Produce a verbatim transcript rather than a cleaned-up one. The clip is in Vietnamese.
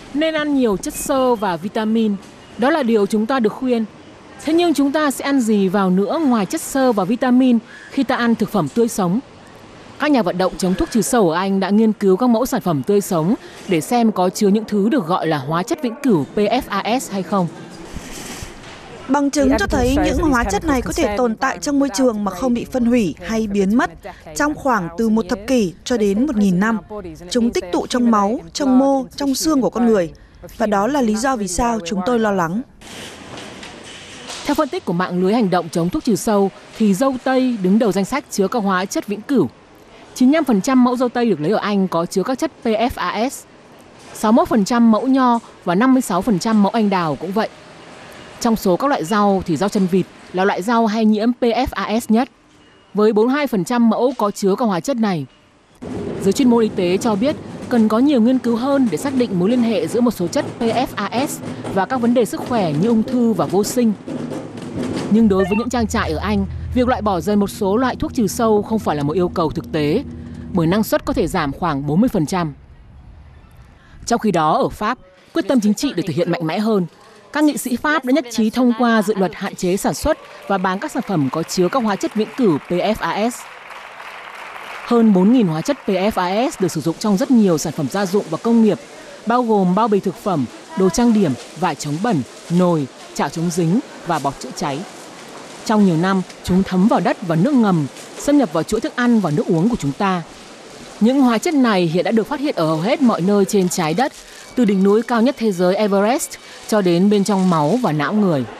nên ăn nhiều chất xơ và vitamin. Đó là điều chúng ta được khuyên. Thế nhưng chúng ta sẽ ăn gì vào nữa ngoài chất xơ và vitamin khi ta ăn thực phẩm tươi sống? Các nhà vận động chống thuốc trừ sâu ở Anh đã nghiên cứu các mẫu sản phẩm tươi sống để xem có chứa những thứ được gọi là hóa chất vĩnh cửu P F A S hay không. Bằng chứng cho thấy những hóa chất này có thể tồn tại trong môi trường mà không bị phân hủy hay biến mất trong khoảng từ một thập kỷ cho đến một nghìn năm. Chúng tích tụ trong máu, trong mô, trong xương của con người. Và đó là lý do vì sao chúng tôi lo lắng. Theo phân tích của mạng lưới hành động chống thuốc trừ sâu, thì dâu tây đứng đầu danh sách chứa các hóa chất vĩnh cửu. chín mươi lăm phần trăm mẫu dâu tây được lấy ở Anh có chứa các chất P F A S. sáu mươi mốt phần trăm mẫu nho và năm mươi sáu phần trăm mẫu anh đào cũng vậy. Trong số các loại rau thì rau chân vịt là loại rau hay nhiễm P F A S nhất, với bốn mươi hai phần trăm mẫu có chứa các hóa chất này. Giới chuyên môn y tế cho biết cần có nhiều nghiên cứu hơn để xác định mối liên hệ giữa một số chất P F A S và các vấn đề sức khỏe như ung thư và vô sinh. Nhưng đối với những trang trại ở Anh, việc loại bỏ dần một số loại thuốc trừ sâu không phải là một yêu cầu thực tế, bởi năng suất có thể giảm khoảng bốn mươi phần trăm. Trong khi đó, ở Pháp, quyết tâm chính trị được thể hiện mạnh mẽ hơn. Các nghị sĩ Pháp đã nhất trí thông qua dự luật hạn chế sản xuất và bán các sản phẩm có chứa các hóa chất vĩnh cửu P F A S. Hơn bốn nghìn hóa chất P F A S được sử dụng trong rất nhiều sản phẩm gia dụng và công nghiệp, bao gồm bao bì thực phẩm, đồ trang điểm, vải chống bẩn, nồi, chảo chống dính và bọt chữa cháy. Trong nhiều năm, chúng thấm vào đất và nước ngầm, xâm nhập vào chuỗi thức ăn và nước uống của chúng ta. Những hóa chất này hiện đã được phát hiện ở hầu hết mọi nơi trên trái đất, từ đỉnh núi cao nhất thế giới Everest cho đến bên trong máu và não người.